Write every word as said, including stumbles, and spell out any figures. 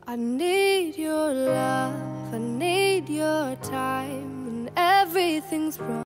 I need your love, I need your time when everything's wrong.